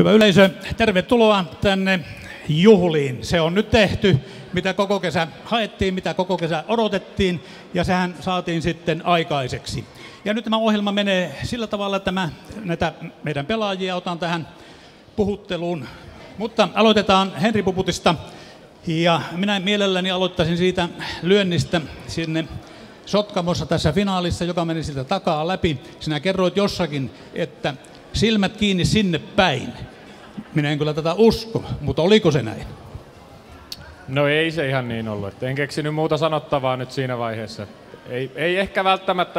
Hyvä yleisö, tervetuloa tänne juhliin. Se on nyt tehty, mitä koko kesä haettiin, mitä koko kesä odotettiin, ja sehän saatiin sitten aikaiseksi. Ja nyt tämä ohjelma menee sillä tavalla, että näitä meidän pelaajia otan tähän puhutteluun. Mutta aloitetaan Henri Puputista, ja minä mielelläni aloittaisin siitä lyönnistä sinne Sotkamossa tässä finaalissa, joka meni siltä takaa läpi. Sinä kerroit jossakin, että silmät kiinni sinne päin. Minä en kyllä tätä usko, mutta oliko se näin? No ei se ihan niin ollut. En keksinyt muuta sanottavaa nyt siinä vaiheessa. Ei ehkä välttämättä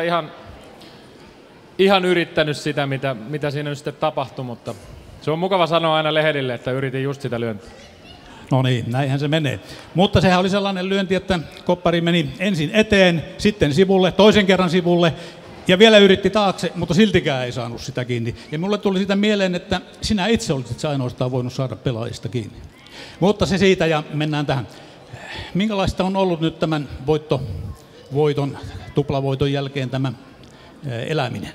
ihan yrittänyt sitä, mitä siinä nyt sitten tapahtui, mutta se on mukava sanoa aina lehdille, että yritin just sitä lyöntiä. No niin, näinhän se menee. Mutta sehän oli sellainen lyönti, että koppari meni ensin eteen, sitten sivulle, toisen kerran sivulle, ja vielä yritti taakse, mutta siltikään ei saanut sitä kiinni. Ja mulle tuli sitä mieleen, että sinä itse olisit se ainoastaan voinut saada pelaajista kiinni. Mutta se siitä, ja mennään tähän. Minkälaista on ollut nyt tämän tuplavoiton jälkeen tämä eläminen?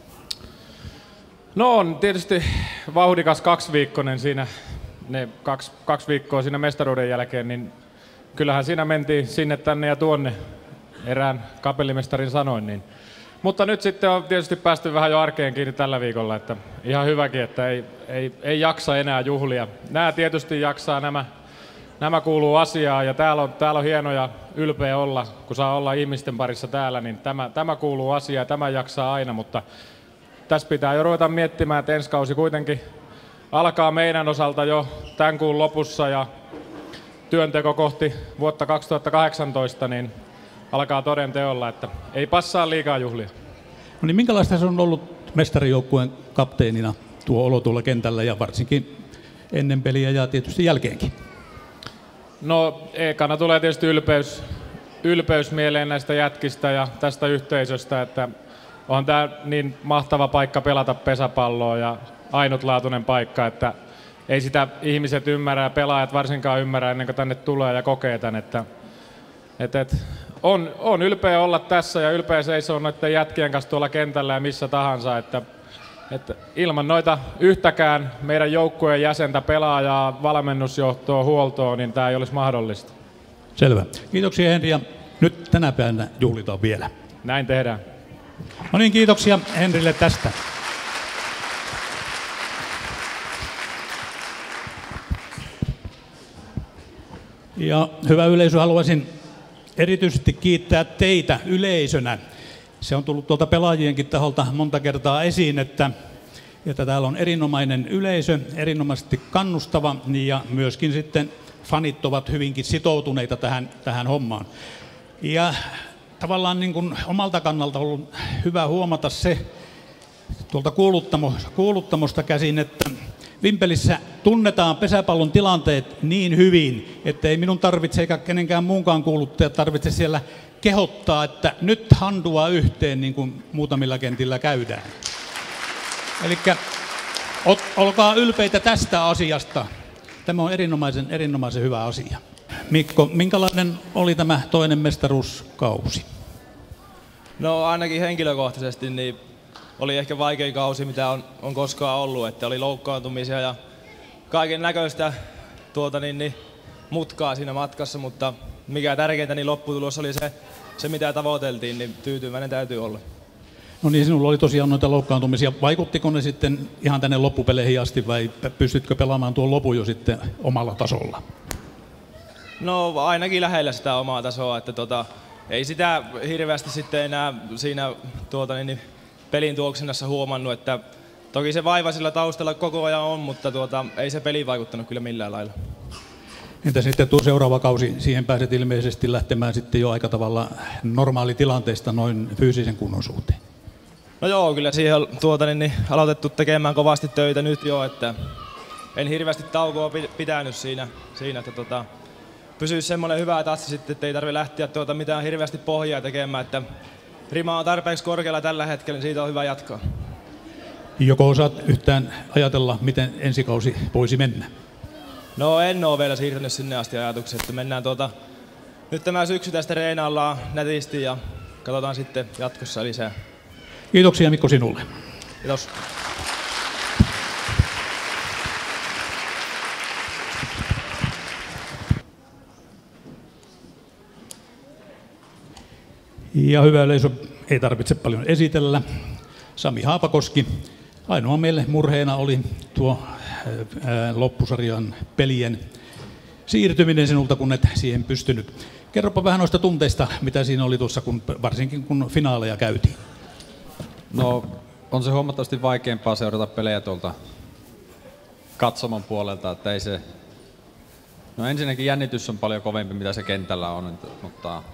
No on tietysti vauhdikas kaksiviikkoinen siinä, ne kaksi viikkoa siinä mestaruuden jälkeen, niin kyllähän siinä mentiin sinne, tänne ja tuonne erään kapellimestarin sanoin. Niin. Mutta nyt sitten on tietysti päästy vähän jo arkeen kiinni tällä viikolla, että ihan hyväkin, että ei jaksa enää juhlia. Nämä tietysti jaksaa, nämä kuuluu asiaan ja täällä on hieno ja ylpeä olla, kun saa olla ihmisten parissa täällä, niin tämä kuuluu asiaan ja tämä jaksaa aina, mutta tässä pitää jo ruveta miettimään, että ensi kausi kuitenkin alkaa meidän osalta jo tämän kuun lopussa ja työnteko kohti vuotta 2018, niin alkaa toden teolla, että ei passaa liikaa juhlia. No niin, minkälaista se on ollut mestarijoukkueen kapteenina tuo olo tuolla kentällä ja varsinkin ennen peliä ja tietysti jälkeenkin? No ekana tulee tietysti ylpeys mieleen näistä jätkistä ja tästä yhteisöstä, että on tämä niin mahtava paikka pelata pesäpalloa ja ainutlaatuinen paikka, että ei sitä ihmiset ymmärrä ja pelaajat varsinkaan ymmärrä ennen kuin tänne tulee ja kokee tämän, että on ylpeä olla tässä ja ylpeä seisoo noiden jätkien kanssa tuolla kentällä ja missä tahansa, että ilman noita yhtäkään meidän joukkueen jäsentä, pelaajaa, valmennusjohtoa, huoltoa, niin tämä ei olisi mahdollista. Selvä. Kiitoksia Henri, ja nyt tänä päivänä juhlitaan vielä. Näin tehdään. No niin, kiitoksia Henrille tästä. Ja hyvä yleisö, haluaisin erityisesti kiittää teitä yleisönä. Se on tullut tuolta pelaajienkin taholta monta kertaa esiin, että täällä on erinomainen yleisö, erinomaisesti kannustava ja myöskin sitten fanit ovat hyvinkin sitoutuneita tähän hommaan. Ja tavallaan niin kuin omalta kannalta on ollut hyvä huomata se tuolta kuuluttamosta käsin, että Vimpelissä tunnetaan pesäpallon tilanteet niin hyvin, että ei minun tarvitse eikä kenenkään muunkaan kuuluttaja tarvitse siellä kehottaa, että nyt handua yhteen niin kuin muutamilla kentillä käydään. Eli olkaa ylpeitä tästä asiasta. Tämä on erinomaisen hyvä asia. Mikko, minkälainen oli tämä toinen mestaruuskausi? No ainakin henkilökohtaisesti niin oli ehkä vaikein kausi, mitä on koskaan ollut, että oli loukkaantumisia ja kaiken näköistä mutkaa siinä matkassa, mutta mikä tärkeintä, niin lopputulos oli se mitä tavoiteltiin, niin tyytyväinen täytyy olla. No niin, sinulla oli tosiaan noita loukkaantumisia. Vaikuttiko ne sitten ihan tänne loppupeleihin asti vai pystytkö pelaamaan tuon lopun jo sitten omalla tasolla? No ainakin lähellä sitä omaa tasoa, että ei sitä hirveästi sitten enää siinä pelin tuoksinnassa huomannut, että toki se vaiva sillä taustalla koko ajan on, mutta ei se peli vaikuttanut kyllä millään lailla. Entä sitten tuo seuraava kausi, siihen pääset ilmeisesti lähtemään sitten jo aika tavalla normaalitilanteesta noin fyysisen kunnon suhteen? No joo, kyllä siihen on aloitettu tekemään kovasti töitä nyt jo, että en hirveästi taukoa pitänyt siinä että pysyisi semmoinen hyvä tatsi sitten, että ei tarvitse lähteä mitään hirveästi pohjaa tekemään, että rima on tarpeeksi korkealla tällä hetkellä, niin siitä on hyvä jatkaa. Joko osaat yhtään ajatella, miten ensi kausi voisi mennä? No en ole vielä siirtänyt sinne asti ajatuksia, että mennään nyt tämä syksy tästä reenaillaan nätisti ja katsotaan sitten jatkossa lisää. Kiitoksia Mikko sinulle. Kiitos. Ja hyvä yleisö, ei tarvitse paljon esitellä. Sami Haapakoski. Ainoa meille murheena oli tuo loppusarjan pelien siirtyminen sinulta, kun et siihen pystynyt. Kerropa vähän noista tunteista, mitä siinä oli tuossa, varsinkin kun finaaleja käytiin. No, on se huomattavasti vaikeampaa seurata pelejä tuolta katsomon puolelta, että ei se... No ensinnäkin jännitys on paljon kovempi, mitä se kentällä on, mutta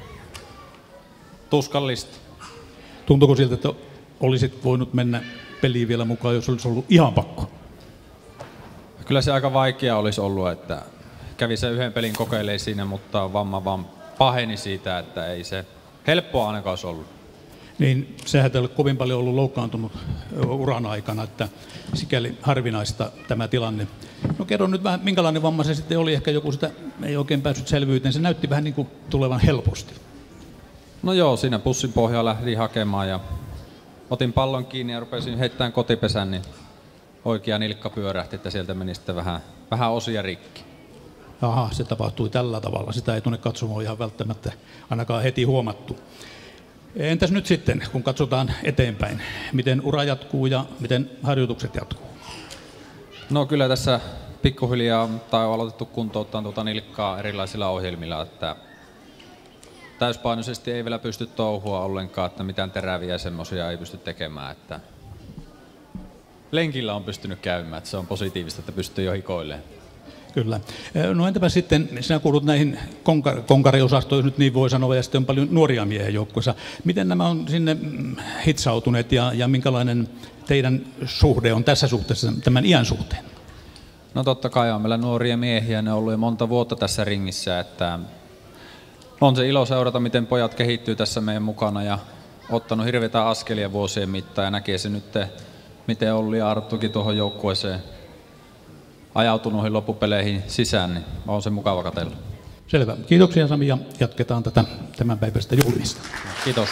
tuskallista. Tuntuuko siltä, että olisit voinut mennä peliin vielä mukaan, jos olisi ollut ihan pakko? Kyllä se aika vaikea olisi ollut, että kävi se yhden pelin kokeilemaan siinä, mutta vamma vaan paheni siitä, että ei se helppoa ainakaan olisi ollut. Niin sehän ei ole kovin paljon ollut loukkaantunut uran aikana, että sikäli harvinaista tämä tilanne. No kerro nyt vähän, minkälainen vamma se sitten oli, ehkä joku sitä ei oikein päässyt selvyyteen, se näytti vähän niin kuin tulevan helposti. No joo, siinä pussin pohjaa lähdin hakemaan ja otin pallon kiinni ja rupesin heittämään kotipesän, niin oikea nilkka pyörähti, että sieltä meni sitten vähän osia rikki. Aha, se tapahtui tällä tavalla. Sitä ei tuonne katsomaan ihan välttämättä ainakaan heti huomattu. Entäs nyt sitten, kun katsotaan eteenpäin, miten ura jatkuu ja miten harjoitukset jatkuu? No kyllä tässä pikkuhiljaa on aloitettu kuntouttaa tuota nilkkaa erilaisilla ohjelmilla, että täyspainoisesti ei vielä pysty touhua ollenkaan, että mitään teräviä semmoisia ei pysty tekemään, että lenkillä on pystynyt käymään, että se on positiivista, että pystyy jo hikoilemaan. Kyllä. No entäpä sitten, sinä kuulut näihin konkariosastoihin, nyt niin voi sanoa, ja sitten on paljon nuoria miehiä joukkueessa. Miten nämä on sinne hitsautuneet ja minkälainen teidän suhde on tässä suhteessa tämän iän suhteen? No totta kai on meillä nuoria miehiä, ne on ollut jo monta vuotta tässä ringissä, että on se ilo seurata, miten pojat kehittyy tässä meidän mukana ja ottanut hirveitä askelia vuosien mittaan ja näkee se nyt, miten Olli ja Arttukin tuohon joukkueeseen ajautunut noihin loppupeleihin sisään, niin on se mukava katsella. Selvä. Kiitoksia Sami ja jatketaan tätä tämänpäiväistä juhlimista. Kiitos.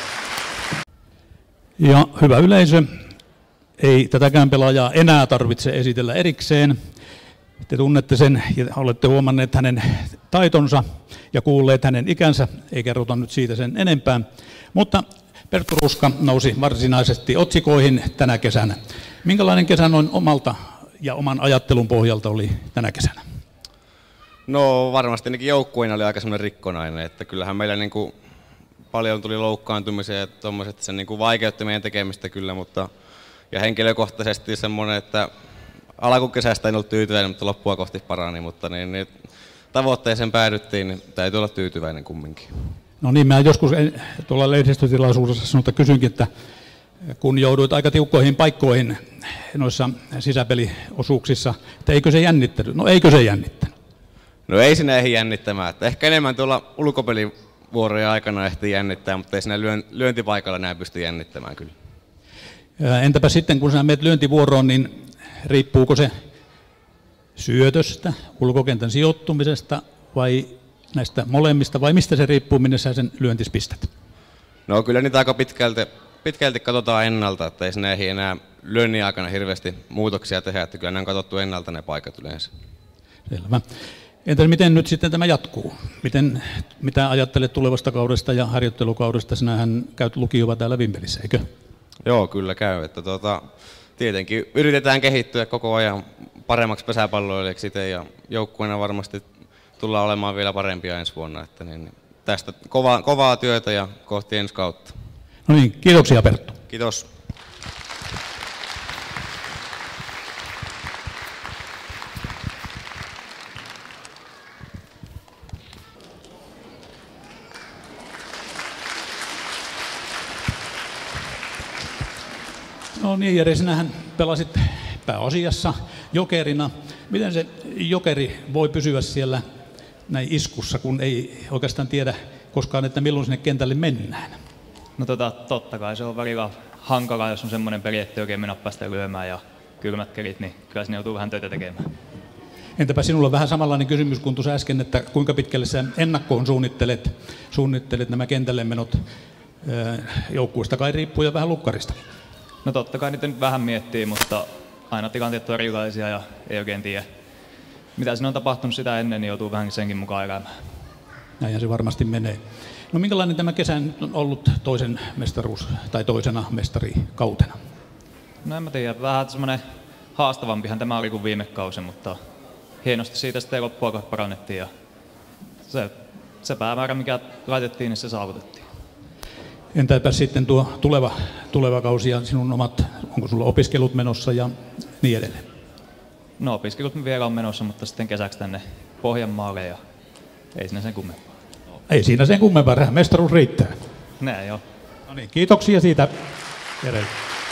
Ja hyvä yleisö, ei tätäkään pelaajaa enää tarvitse esitellä erikseen. Te tunnette sen ja olette huomanneet hänen taitonsa ja kuulleet hänen ikänsä, ei kerrota nyt siitä sen enempää. Mutta Perttu Ruska nousi varsinaisesti otsikoihin tänä kesänä. Minkälainen kesä noin omalta ja oman ajattelun pohjalta oli tänä kesänä? No varmasti ainakin joukkueena oli aika semmoinen rikkonainen, että kyllähän meillä niin kuin paljon tuli loukkaantumisia ja tuommoiset, se niin kuin vaikeutti meidän tekemistä kyllä, mutta ja henkilökohtaisesti semmoinen, että alkukesästä en ollut tyytyväinen, mutta loppua kohti parani, mutta niin tavoitteeseen päädyttiin, niin täytyy olla tyytyväinen kumminkin. No niin, mä joskus tuolla lehdistötilaisuudessa sanonut, että kysynkin, että kun jouduit aika tiukkoihin paikkoihin noissa sisäpeliosuuksissa, että eikö se jännittänyt? No eikö se jännittänyt? No ei sinä ehdi jännittämään, että ehkä enemmän tuolla ulkopelivuorojen aikana ehtii jännittää, mutta ei siinä lyöntipaikalla näin pysty jännittämään kyllä. Entäpä sitten, kun sä menet lyöntivuoroon, niin riippuuko se syötöstä, ulkokentän sijoittumisesta vai näistä molemmista, vai mistä se riippuu, minne sä sen lyöntis pistät? No kyllä niitä aika pitkälti katsotaan ennalta, että ei siinä ehdi enää lyönnin aikana hirveästi muutoksia tehdä, että kyllä ne on katsottu ennalta ne paikat yleensä. Selvä. Entä miten nyt sitten tämä jatkuu? Mitä ajattelet tulevasta kaudesta ja harjoittelukaudesta? Sinähän käyt lukiova täällä Vimpelissä, eikö? Joo, kyllä käy. Että tietenkin yritetään kehittyä koko ajan paremmaksi pesäpalloilijaksi itse ja joukkueena varmasti tullaan olemaan vielä parempia ensi vuonna. Että niin, tästä kovaa työtä ja kohti ensi kautta. No niin, kiitoksia Perttu. Kiitos. No niin, Jere, sinähän pelasit pääasiassa jokerina. Miten se jokeri voi pysyä siellä näin iskussa, kun ei oikeastaan tiedä koskaan, että milloin sinne kentälle mennään? No totta kai se on välillä hankalaa, jos on semmoinen peli, että oikein mennä päästä lyömään ja kylmät kelit, niin kyllä sinne joutuu vähän töitä tekemään. Entäpä sinulla on vähän samanlainen kysymys kuin tuossa äsken, että kuinka pitkälle sä ennakkoon suunnittelet nämä kentälle menot joukkueesta kai riippuu ja vähän lukkarista? No totta kai niitä nyt vähän miettii, mutta aina tilanteet on erilaisia ja ei oikein tiedä. Mitä siinä on tapahtunut sitä ennen, niin joutuu vähän senkin mukaan elämään. Näinhän se varmasti menee. No minkälainen tämä kesä nyt on ollut toisena mestarikautena? No en mä tiedä, vähän semmoinen haastavampihan tämä oli kuin viime kausi, mutta hienosti siitä sitten loppuaika parannettiin ja se päämäärä, mikä laitettiin, niin se saavutettiin. Entäpä sitten tuo tuleva kausi ja onko sulla opiskelut menossa ja niin edelleen? No opiskelut vielä on menossa, mutta sitten kesäksi tänne Pohjanmaalle ja ei siinä sen kummempaa. Ei siinä sen kummempaa, mestaruus riittää. Näin joo. No niin, kiitoksia siitä. Jerelle.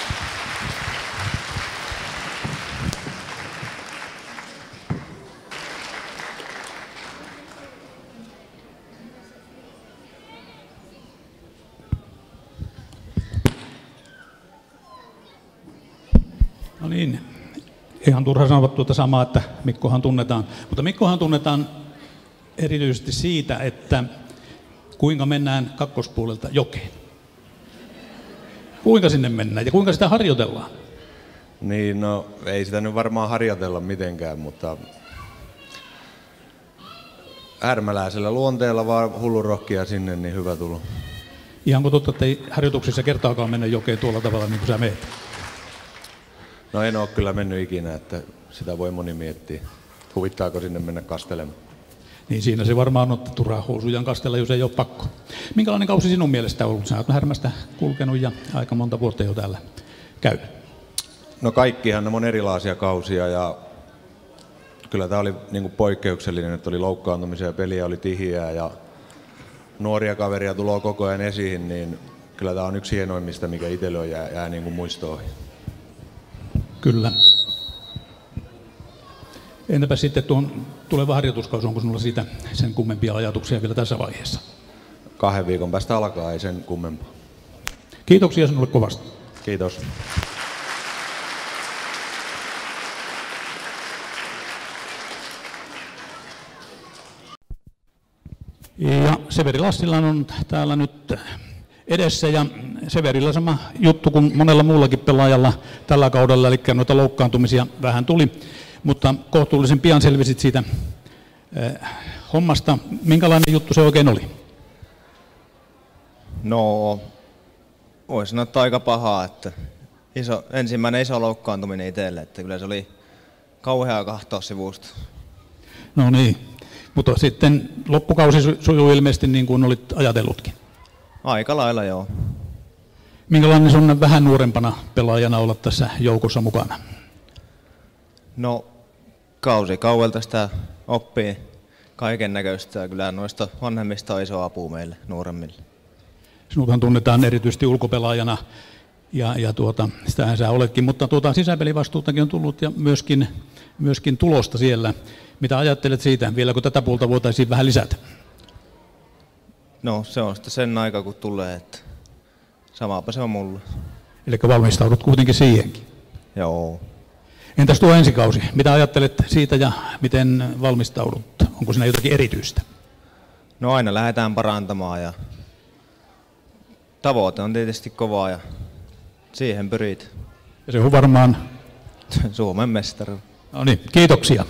No niin, ihan turha sanoa tuota samaa, että Mikkohan tunnetaan. Mutta Mikkohan tunnetaan erityisesti siitä, että kuinka mennään kakkospuolelta jokeen. Kuinka sinne mennään ja kuinka sitä harjoitellaan? Niin, no ei sitä nyt varmaan harjoitella mitenkään, mutta härmäläisellä luonteella vaan hullunrohkia sinne, niin hyvä tulo. Ihanko totta, että ei harjoituksissa kertaakaan mennä jokeen tuolla tavalla niin kuin sä meet? No en ole kyllä mennyt ikinä, että sitä voi moni miettiä. Huvittaako sinne mennä kastelemaan? Niin siinä se varmaan on, että turhaa housujaan kastella, jos ei ole pakko. Minkälainen kausi sinun mielestä on ollut? Sä oot Härmästä kulkenut ja aika monta vuotta jo täällä käynyt. No kaikkihan on erilaisia kausia ja kyllä tämä oli niin kuin poikkeuksellinen, että oli loukkaantumisia ja peliä oli tihiää ja nuoria kaveria tulee koko ajan esiin, niin kyllä tämä on yksi hienoimmista, mikä itselle on jää niin kuin muistoihin. Kyllä. Entäpä sitten tuon tuleva harjoituskausi, onko sinulla siitä sen kummempia ajatuksia vielä tässä vaiheessa? 2 viikon päästä alkaa, ei sen kummempaa. Kiitoksia sinulle kovasti. Kiitos. Ja Severi Lassila on täällä nyt edessä ja Severillä sama juttu kuin monella muullakin pelaajalla tällä kaudella, eli noita loukkaantumisia vähän tuli, mutta kohtuullisen pian selvisit siitä hommasta. Minkälainen juttu se oikein oli? No, voisi sanoa, että aika pahaa, että ensimmäinen iso loukkaantuminen itselle, että kyllä se oli kauheaa kahtoa sivusta. No niin, mutta sitten loppukausi sujuu ilmeisesti niin kuin olit ajatellutkin. Aika lailla joo. Minkälainen sun vähän nuorempana pelaajana olla tässä joukossa mukana? No, kausi kauelta sitä oppii kaiken näköistä ja kyllä noista vanhemmista on iso apu meille nuoremmille. Sinuthan tunnetaan erityisesti ulkopelaajana ja sitähän sä oletkin, mutta sisäpelivastuutakin on tullut ja myöskin tulosta siellä. Mitä ajattelet siitä? Vieläkö tätä puolta voitaisiin vähän lisätä? No, se on sitten sen aika kun tulee, että samaapa se on mulle. Eli valmistaudut kuitenkin siihenkin. Joo. Entäs tuo ensikausi? Mitä ajattelet siitä ja miten valmistaudut? Onko siinä jotakin erityistä? No aina lähdetään parantamaan ja tavoite on tietysti kovaa ja siihen pyrit. Ja se on varmaan Suomen mestari. No niin, kiitoksia.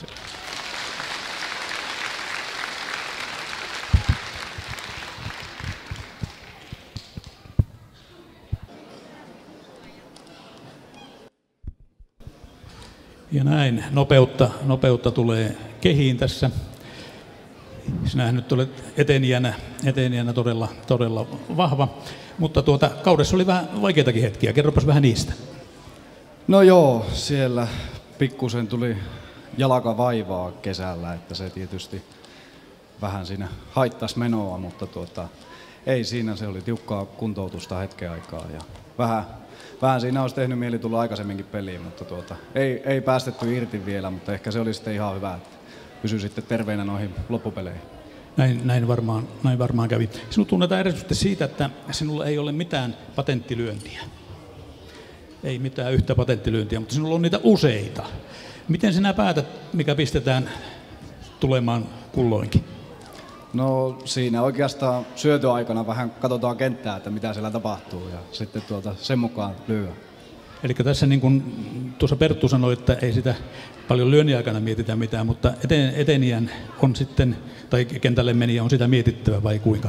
Ja näin, nopeutta tulee kehiin tässä. Sinähän nyt olet etenijänä todella vahva, mutta kaudessa oli vähän vaikeitakin hetkiä. Kerropas vähän niistä. No joo, siellä pikkusen tuli jalkavaivaa kesällä, että se tietysti vähän siinä haittasi menoa, mutta ei siinä, se oli tiukkaa kuntoutusta hetken aikaa ja vähän siinä olisi tehnyt mieli tulla aikaisemminkin peliin, mutta ei päästetty irti vielä, mutta ehkä se oli sitten ihan hyvä, että pysyi sitten terveenä noihin loppupeleihin. Näin varmaan kävi. Sinut tunnetaan erityisesti siitä, että sinulla ei ole mitään patenttilyöntiä. Ei mitään yhtä patenttilyöntiä, mutta sinulla on niitä useita. Miten sinä päätät, mikä pistetään tulemaan kulloinkin? No siinä oikeastaan syöttöaikana vähän katsotaan kenttää, että mitä siellä tapahtuu ja sitten sen mukaan lyö. Eli tässä niin kuin tuossa Perttu sanoi, että ei sitä paljon lyönnin aikana mietitä mitään, mutta etenijän on sitten, tai kentälle menijä on sitä mietittävä vai kuinka?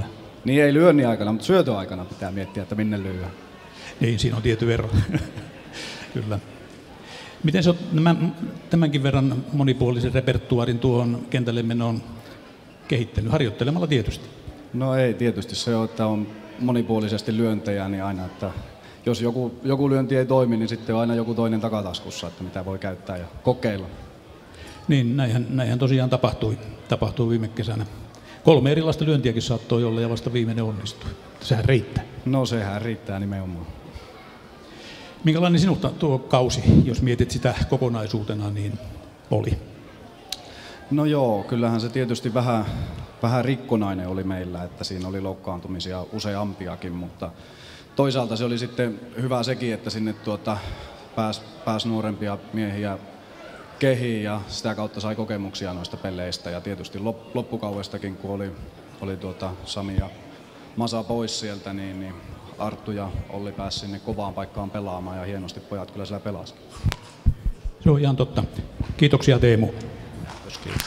Niin ei lyönnin aikana, mutta syötöaikana pitää miettiä, että minne lyödään. Niin, siinä on tietty ero. Kyllä. Miten sä oot tämänkin verran monipuolisen repertuaarin tuohon kentälle menoon kehittänyt? Harjoittelemalla tietysti. No ei tietysti se on, että on monipuolisesti lyöntejä, niin aina, että jos joku lyönti ei toimi, niin sitten on aina joku toinen takataskussa, että mitä voi käyttää ja kokeilla. Niin, näinhän tosiaan tapahtui viime kesänä. 3 erilaista lyöntiäkin saattoi olla ja vasta viimeinen onnistui. Sehän riittää. No sehän riittää nimenomaan. Minkälainen sinulta tuo kausi, jos mietit sitä kokonaisuutena, niin oli? No joo, kyllähän se tietysti vähän rikkonainen oli meillä, että siinä oli loukkaantumisia useampiakin, mutta toisaalta se oli sitten hyvä sekin, että sinne pääsi nuorempia miehiä kehiin ja sitä kautta sai kokemuksia noista peleistä ja tietysti loppukaudestakin, kun oli Sami ja Masa pois sieltä, niin Arttu ja Olli pääsi sinne kovaan paikkaan pelaamaan ja hienosti pojat kyllä siellä pelasivat. Se on ihan totta. Kiitoksia Teemu. Kiitos.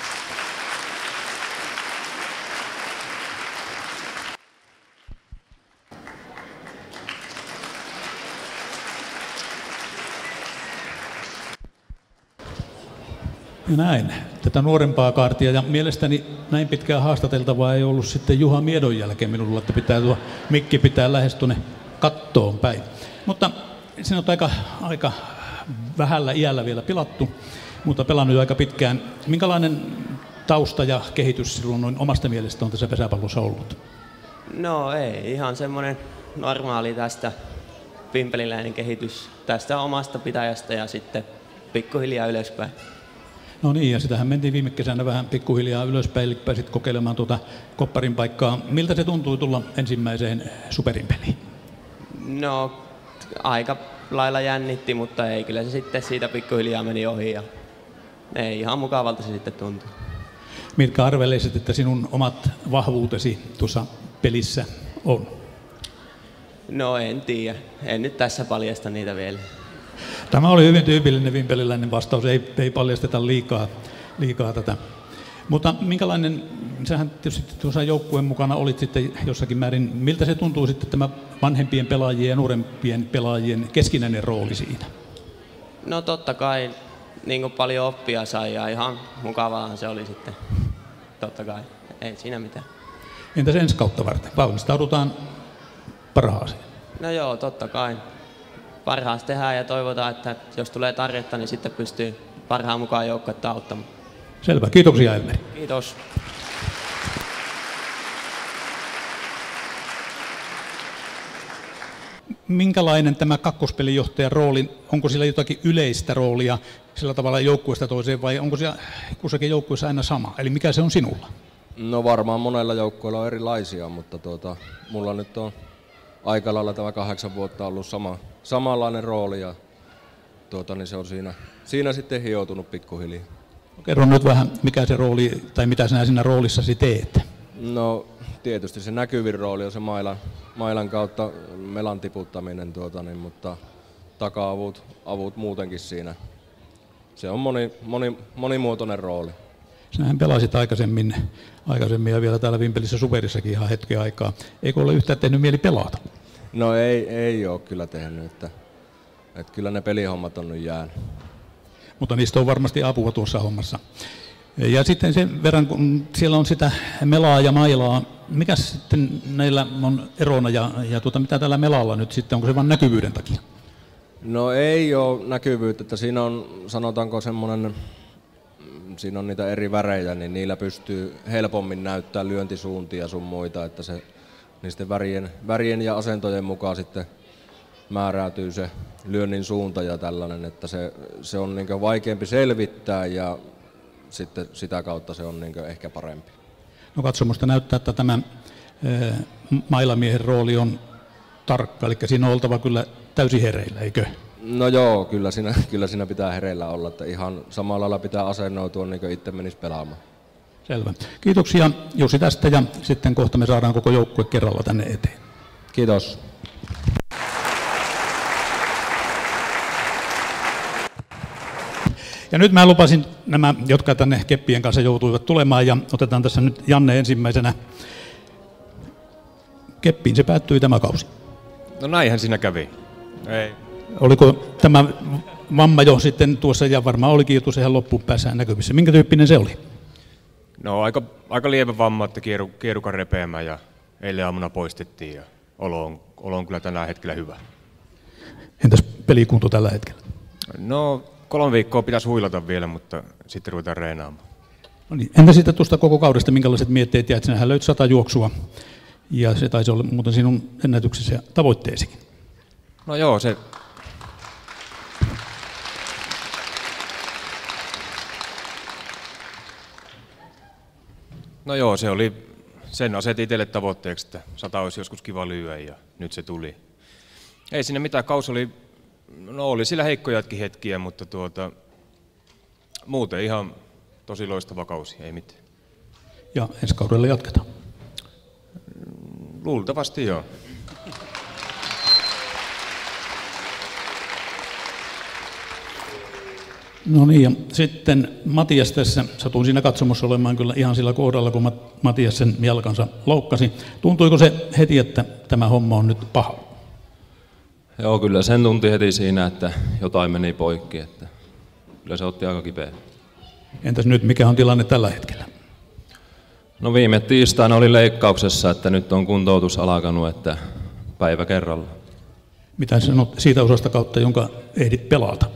Ja näin, tätä nuorempaa kaartia ja mielestäni näin pitkään haastateltavaa ei ollut sitten Juha Miedon jälkeen minulla, että pitää tuo mikki pitää lähes tuonne kattoon päin. Mutta sinä olet aika vähällä iällä vielä pilattu, mutta pelannut jo aika pitkään. Minkälainen tausta ja kehitys silloin noin omasta mielestä on tässä pesäpallossa ollut? No ei, ihan semmoinen normaali tästä vimpeliläinen kehitys tästä omasta pitäjästä ja sitten pikkuhiljaa ylöspäin. No niin, ja sitähän mentiin viime kesänä vähän pikkuhiljaa ylöspäin, eli pääsit kokeilemaan kopparin paikkaa. Miltä se tuntui tulla ensimmäiseen superin peliin? No, aika lailla jännitti, mutta ei, kyllä se sitten siitä pikkuhiljaa meni ohi ja ei, ihan mukavalta se sitten tuntui. Mitkä arvelisit, että sinun omat vahvuutesi tuossa pelissä on? No en tiedä, en nyt tässä paljasta niitä vielä. Tämä oli hyvin tyypillinen vimpeliläinen vastaus, ei paljasteta liikaa tätä. Mutta minkälainen, sähän tietysti tuossa joukkueen mukana olit sitten jossakin määrin, miltä se tuntuu sitten tämä vanhempien pelaajien ja nuorempien pelaajien keskinäinen rooli siinä? No totta kai, niin kuin paljon oppia sai ja ihan mukavaa se oli sitten, totta kai, ei siinä mitään. Entäs ensi kautta varten, valmistaudutaan parhaaseen? No joo, totta kai. Parhaas tehdään ja toivotaan, että jos tulee tarjetta, niin sitten pystyy parhaan mukaan joukkuetta auttamaan. Selvä. Kiitoksia, Elmeri. Kiitos. Minkälainen tämä kakkospelijohtajan rooli, onko sillä jotakin yleistä roolia sillä tavalla joukkueesta toiseen vai onko siellä kussakin joukkueessa aina sama? Eli mikä se on sinulla? No varmaan monella joukkueella on erilaisia, mutta mulla nyt on aika lailla tämä 8 vuotta ollut samanlainen rooli ja niin se on siinä sitten hioutunut pikkuhiljaa. Kerro nyt vähän, mikä se rooli tai mitä sinä siinä roolissasi teet? No tietysti se näkyvin rooli on se mailan kautta melan tiputtaminen, mutta taka-avut muutenkin siinä. Se on monimuotoinen rooli. Sinähän pelasit aikaisemmin ja vielä täällä Vimpelissä Superissakin ihan hetken aikaa. Eikö ole yhtään tehnyt mieli pelata? No ei ole kyllä tehnyt, että kyllä ne pelihommat on nyt jäänyt. Mutta niistä on varmasti apua tuossa hommassa. Ja sitten sen verran, kun siellä on sitä melaa ja mailaa, mikä sitten näillä on erona ja mitä tällä melalla nyt sitten, onko se vain näkyvyyden takia? No ei ole näkyvyyttä, että siinä on sanotaanko semmoinen, siinä on niitä eri värejä, niin niillä pystyy helpommin näyttää lyöntisuuntia sun muita, että se niisten värien ja asentojen mukaan sitten määräytyy se lyönnin suunta ja tällainen, että se on niin vaikeampi selvittää ja sitten sitä kautta se on niin ehkä parempi. No katsomusta näyttää, että tämä mailamiehen rooli tarkka, eli siinä on oltava kyllä täysin hereillä, eikö? No joo, kyllä siinä pitää hereillä olla, että ihan samalla lailla pitää asennoitua niin kuin itse menisi pelaamaan. Selvä. Kiitoksia Jussi tästä ja sitten kohta me saadaan koko joukkue kerralla tänne eteen. Kiitos. Ja nyt mä lupasin nämä, jotka tänne keppien kanssa joutuivat tulemaan ja otetaan tässä nyt Janne ensimmäisenä. keppiin se päättyi tämä kausi. No näinhän siinä kävi. Ei. Oliko tämä vamma jo sitten tuossa, ja varmaan olikin jo tuossa ihan loppupäässä näkyvissä. Minkä tyyppinen se oli? No aika lievä vamma, että kierukan repeämä ja eilen aamuna poistettiin ja olo on kyllä tällä hetkellä hyvä. Entäs pelikunto tällä hetkellä? No 3 viikkoa pitäisi huilata vielä, mutta sitten ruvetaan reenaamaan. No niin. Entä sitten tuosta koko kaudesta, minkälaiset mietteet jäät? Sinähän löyt 100 juoksua ja se taisi olla muuten sinun ennätyksesi ja tavoitteesikin. No joo, se... No joo, se oli, sen asetin itselle tavoitteeksi, että 100 olisi joskus kiva lyödä ja nyt se tuli. Ei siinä mitään, kausi oli, no oli sillä heikkojakin hetkiä, mutta muuten ihan tosi loistava kausi, ei mitään. Ja ensi kaudella jatketaan? Luultavasti joo. No niin, ja sitten Matias tässä, satuin siinä katsomossa olemaan kyllä ihan sillä kohdalla, kun Matias sen jalkansa loukkasi. Tuntuiko se heti, että tämä homma on nyt paha? Joo, kyllä sen tunti heti siinä, että jotain meni poikki, että kyllä se otti aika kipeä. Entäs nyt, mikä on tilanne tällä hetkellä? No viime tiistaina oli leikkauksessa, että nyt on kuntoutus alkanut, että päivä kerralla. Mitä sanot siitä osasta kautta, jonka ehdit pelata?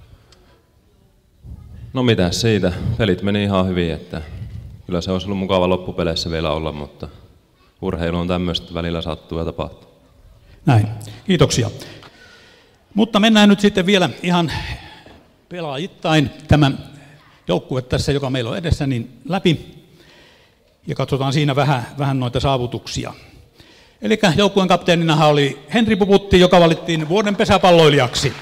No mitä siitä, pelit meni ihan hyvin, että kyllä se olisi ollut mukava loppupeleissä vielä olla, mutta urheilu on tämmöistä, välillä sattuu ja tapahtuu. Näin, kiitoksia. Mutta mennään nyt sitten vielä ihan pelaajittain tämä joukkue tässä, joka meillä on edessä, niin läpi. Ja katsotaan siinä vähän noita saavutuksia. Eli joukkueen kapteeninahan oli Henri Puputti, joka valittiin vuoden pesäpalloilijaksi.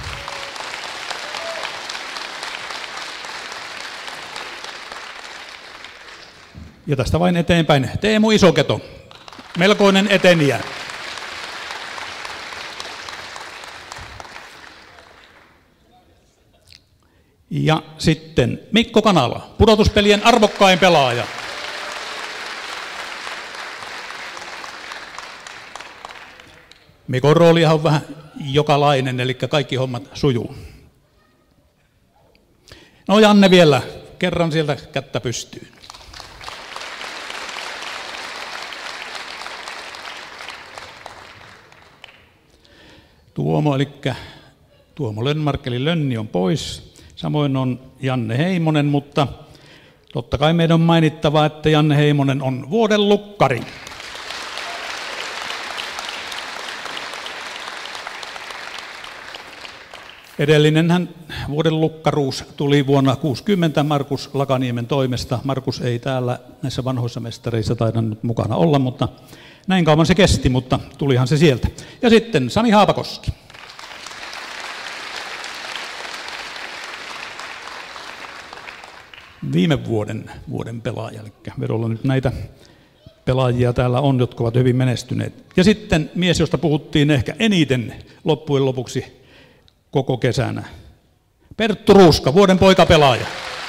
Ja tästä vain eteenpäin Teemu Isoketo, melkoinen eteniä. Ja sitten Mikko Kanala, pudotuspelien arvokkain pelaaja. Mikon roolihan on vähän jokalainen, eli kaikki hommat sujuu. No Janne vielä, kerran sieltä kättä pystyyn. Tuomo, eli Tuomo Lönnmark, eli Lönni on pois. Samoin on Janne Heimonen, mutta totta kai meidän on mainittava, että Janne Heimonen on vuoden lukkari. Edellinenhän vuoden lukkaruus tuli vuonna 1960 Markus Lakaniemen toimesta. Markus ei täällä näissä vanhoissa mestareissa taida nyt mukana olla, mutta näin kauan se kesti, mutta tulihan se sieltä. Ja sitten Sami Haapakoski. Viime vuoden pelaaja, eli vedolla nyt näitä pelaajia täällä on, jotka ovat hyvin menestyneet. Ja sitten mies, josta puhuttiin ehkä eniten loppujen lopuksi koko kesänä. Perttu Ruuska, vuoden poikapelaaja.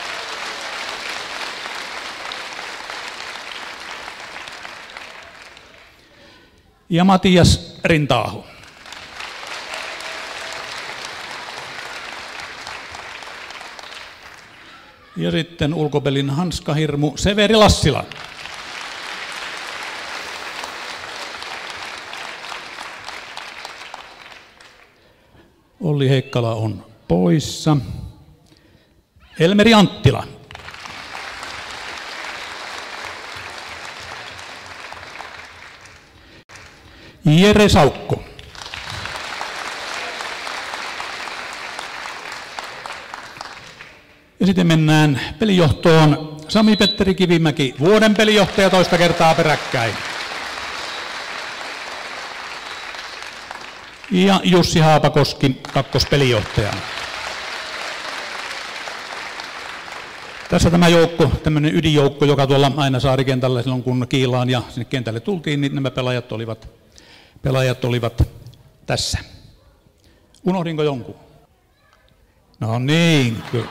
Ja Matias Rintaaho. Ja sitten ulkopelin hanskahirmu Severi Lassila. Olli Heikkala on poissa. Elmeri Anttila. Jere Saukko. Ja sitten mennään pelijohtoon. Sami-Petteri Kivimäki, vuoden pelijohtaja toista kertaa peräkkäin. Ja Jussi Haapakoski, kakkospelijohtajana. Tässä tämä joukko, tämmöinen ydinjoukko, joka tuolla aina Saarikentällä silloin kun Kiilaan ja sinne kentälle tultiin, niin nämä pelaajat olivat tässä. Unohdinko jonkun? No niin, kyllä.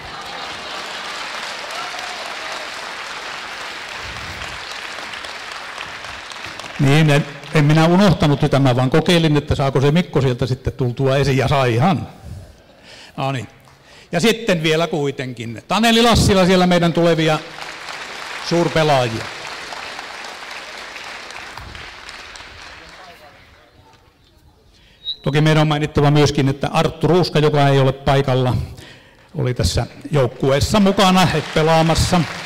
Niin, en minä unohtanut sitä, mä vaan kokeilin, että saako se Mikko sieltä sitten tultua esiin, ja saihan. No niin. Ja sitten vielä kuitenkin Taneli Lassila, siellä meidän tulevia suurpelaajia. Toki meidän on mainittava myöskin, että Arttu Ruuska, joka ei ole paikalla, oli tässä joukkueessa mukana pelaamassa.